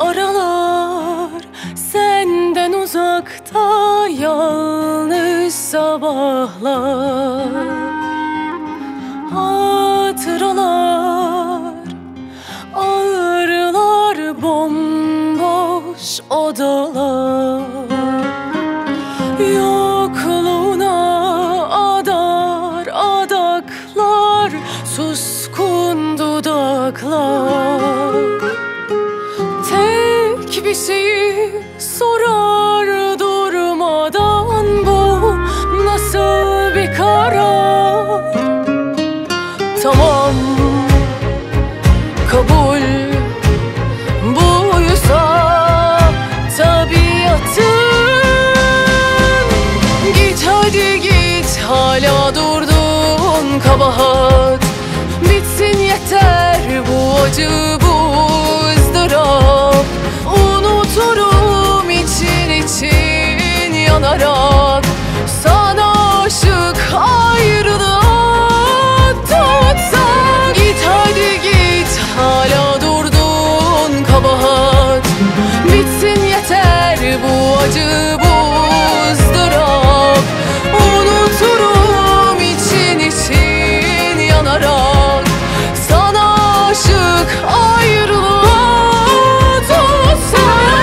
Aralar senden uzakta, yalnız sabahlar, hatıralar, ağrılar, bomboş odalar, yokluğuna adar adaklar, suskun dudaklar. Tek bir şeyi sorar durmadan, bu nasıl bir karar? Tamam, kabul, buysa tabiatın. Git hadi git, hala durdun kabahat. Bitsin yeter bu acı, bu ızdırap. Unuturum için için yanarak, sana aşık ayrılığa tutsan. Git hadi git, hala durdun kabahat. Bitsin yeter bu acı, bu ızdırap. Unuturum için için yanarak, sana aşık ayrılığa tutsan.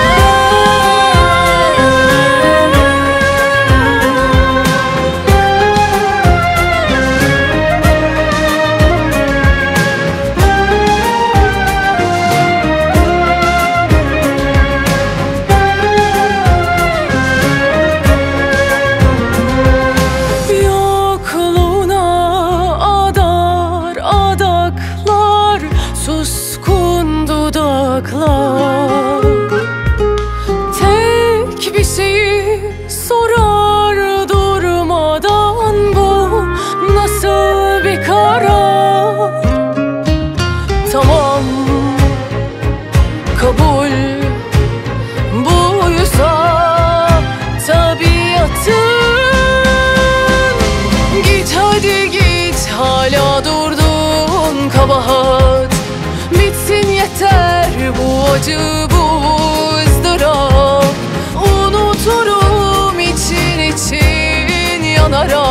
Yokluğuna adar adaklar, suskun dudaklar. Tek bir şeyi sorar durmadan, bu nasıl bir karar? Tamam, kabul, buysa tabiatın. Git hadi git, hala durdun kabahat. Bitsin yeter bu acı, bu ızdırap. Unuturum için için yanarak,